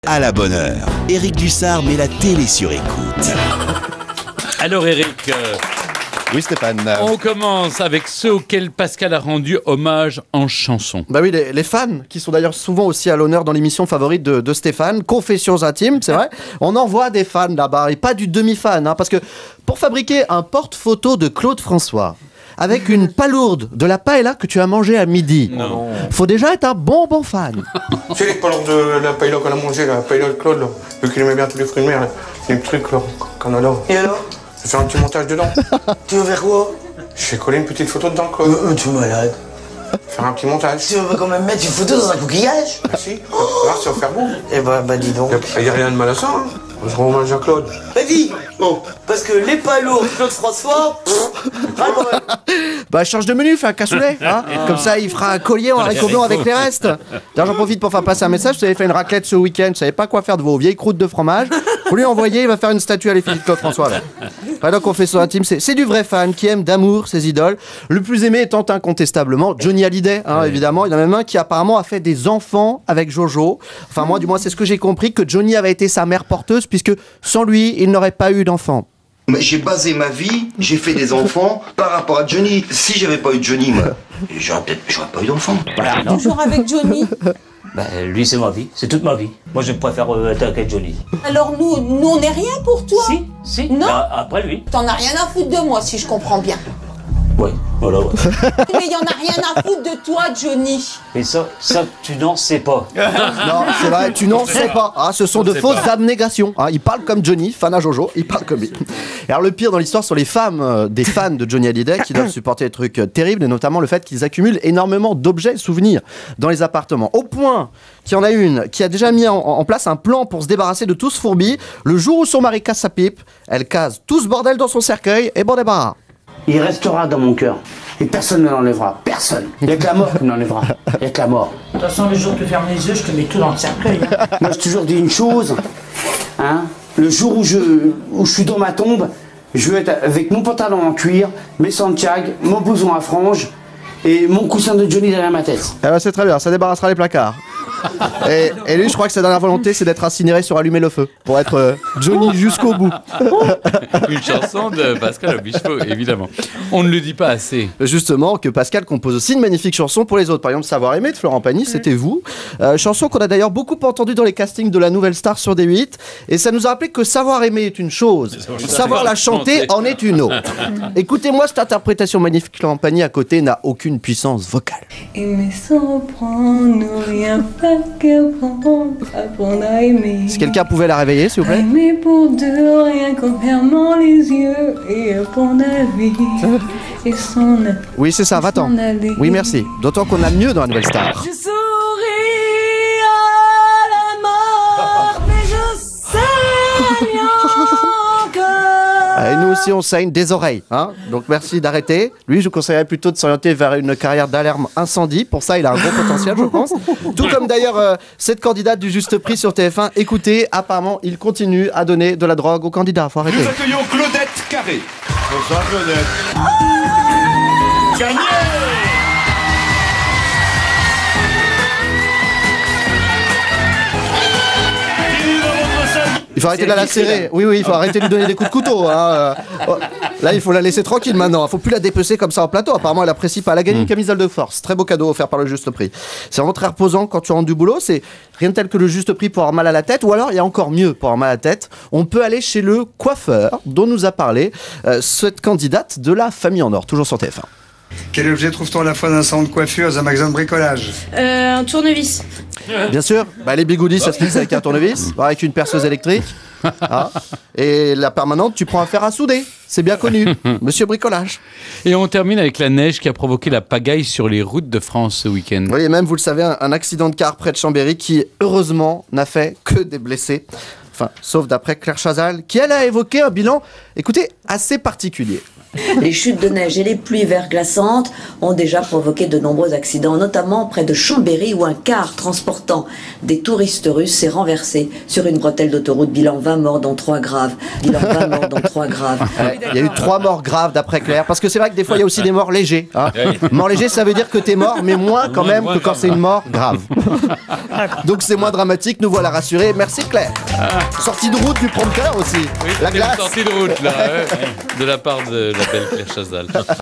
À la bonne heure, Éric Dussard met la télé sur écoute. Alors Éric, Oui Stéphane. on commence avec ceux auxquels Pascal a rendu hommage en chanson. Bah oui, les fans, qui sont d'ailleurs souvent aussi à l'honneur dans l'émission favorite de Stéphane, Confessions intimes, c'est vrai. On en voit des fans là-bas, et pas du demi-fan, hein, parce que pour fabriquer un porte-photo de Claude François, avec une palourde de la paella que tu as mangée à midi, faut déjà être un bon fan. Tu sais les palourdes de la paella qu'on a mangée, la paella de Claude, là, vu qu'il aimait bien tous les fruits de mer, là. C'est le truc là, qu'on adore. Et alors? Je vais faire un petit montage dedans. Tu veux faire quoi? Je vais coller une petite photo dedans, Claude. Tu es malade. Faire un petit montage. Tu veux quand même mettre une photo dans un coquillage? Ah si, là, ça va faire beau. Eh bah dis donc. Il n'y a rien de mal à ça, hein. Je rends hommage à Claude. Vas-y. Bon. Parce que les palourdes Claude François, Bah change de menu, fais un cassoulet, hein. Comme ça il fera un collier en haricots blancs avec les restes. D'ailleurs j'en profite pour faire passer un message, vous avez fait une raclette ce week-end, vous savez pas quoi faire de vos vieilles croûtes de fromage, vous lui envoyez, il va faire une statue à l'effigie de Claude François. Donc Confessions intimes, c'est du vrai fan qui aime d'amour ses idoles. Le plus aimé étant incontestablement Johnny Hallyday, hein, évidemment. Il y en a même un qui apparemment a fait des enfants avec Jojo. Enfin moi du moins c'est ce que j'ai compris, que Johnny avait été sa mère porteuse, puisque sans lui il n'aurait pas eu d'enfant. J'ai basé ma vie, j'ai fait des enfants par rapport à Johnny. Si j'avais pas eu Johnny, moi, j'aurais pas eu d'enfant. Toujours avec Johnny. Bah, lui, c'est ma vie, c'est toute ma vie. Moi, je préfère être avec Johnny. Alors nous on n'est rien pour toi. Si. Non. Bah, après lui. T'en as rien à foutre de moi si je comprends bien. Oui, voilà. Ouais. Mais y en a rien à foutre de toi, Johnny. Et ça, tu n'en sais pas. Non, c'est vrai, tu n'en sais pas. Ah, ce sont de fausses abnégations. Ah, il parle comme Johnny, fan à Jojo, il parle comme lui. Et alors le pire dans l'histoire sont les femmes des fans de Johnny Hallyday qui doivent supporter des trucs terribles, et notamment le fait qu'ils accumulent énormément d'objets souvenirs dans les appartements. Au point qu'il y en a une qui a déjà mis en place un plan pour se débarrasser de tout ce fourbi. Le jour où son mari casse sa pipe, elle case tout ce bordel dans son cercueil et bon débarras. Il restera dans mon cœur. Et personne ne l'enlèvera. Personne. Il n'y a que la mort qui me l'enlèvera. Il n'y a que la mort. De toute façon, le jour où tu fermes les yeux, je te mets tout dans le cercueil. Hein. Moi, j'ai toujours dit une chose. Hein, le jour où je suis dans ma tombe, je veux être avec mon pantalon en cuir, mes Santiago, mon blouson à franges et mon coussin de Johnny derrière ma tête. Eh ben, c'est très bien, ça débarrassera les placards. Et lui, je crois que sa dernière volonté, c'est d'être incinéré sur Allumer le feu, pour être Johnny jusqu'au bout. Une chanson de Pascal Obispo, évidemment. On ne le dit pas assez. Justement, que Pascal compose aussi une magnifique chanson pour les autres. Par exemple, Savoir aimer de Florent Pagny, c'était vous. Chanson qu'on a d'ailleurs beaucoup entendue dans les castings de la Nouvelle Star sur D8. Et ça nous a rappelé que savoir aimer est une chose, savoir la chanter en est une autre. Écoutez-moi cette interprétation magnifique. Florent Pagny à côté n'a aucune puissance vocale. Aimer sans reprendre, rien faire qu'apprendre, apprendre à aimer. Si quelqu'un pouvait la réveiller, s'il vous plaît. Aimer pour deux, rien qu'en fermant les yeux, et apprendre à vivre, et s'en aller. Oui, c'est ça, va-t'en. Oui, merci. D'autant qu'on a mieux dans la Nouvelle Star. Je souris à la mort, mais je saigne encore. Et nous aussi, on saigne des oreilles. Hein, donc merci d'arrêter. Lui, je vous conseillerais plutôt de s'orienter vers une carrière d'alarme incendie. Pour ça, il a un gros potentiel, je pense. Tout comme d'ailleurs cette candidate du Juste Prix sur TF1. Écoutez, apparemment, il continue à donner de la drogue aux candidats. Faut arrêter. Nous accueillons Claudette Carré. Bonsoir Claudette. Gagné. Il faut arrêter de la lacérer. Oui, il faut arrêter de lui donner des coups de couteau. Hein. Là, il faut la laisser tranquille maintenant. Il ne faut plus la dépecer comme ça en plateau. Apparemment, elle apprécie pas. Elle a gagné une camisole de force. Très beau cadeau offert par le Juste Prix. C'est vraiment très reposant quand tu rentres du boulot. C'est rien de tel que le Juste Prix pour avoir mal à la tête. Ou alors, il y a encore mieux pour avoir mal à la tête. On peut aller chez le coiffeur dont nous a parlé cette candidate de la Famille en Or, toujours sur TF1. Quel objet trouve-t-on à la fois d'un salon de coiffure et un magasin de bricolage? Un tournevis. Bien sûr, les bigoudis ça se fixe avec un tournevis, avec une perceuse électrique. Ah. Et la permanente, tu prends un fer à souder. C'est bien connu, Monsieur Bricolage. Et on termine avec la neige qui a provoqué la pagaille sur les routes de France ce week-end. Oui, et même, vous le savez, un accident de car près de Chambéry qui, heureusement, n'a fait que des blessés. Enfin, sauf d'après Claire Chazal, qui, elle, a évoqué un bilan, écoutez, assez particulier. Les chutes de neige et les pluies verglaçantes ont déjà provoqué de nombreux accidents, notamment près de Chambéry où un car transportant des touristes russes s'est renversé sur une bretelle d'autoroute. Bilan 20 morts dont 3 graves. Bilan 20 morts dont 3 graves. Il y a eu 3 morts graves d'après Claire, parce que c'est vrai que des fois il y a aussi des morts légers. Hein. Mort léger, ça veut dire que t'es mort, mais moins quand même que quand c'est une mort grave. Donc c'est moins dramatique, nous voilà rassurés. Merci Claire. Sortie de route du prompteur aussi. Oui, la glace. Sortie de route là, de la part de la belle Claire Chazal.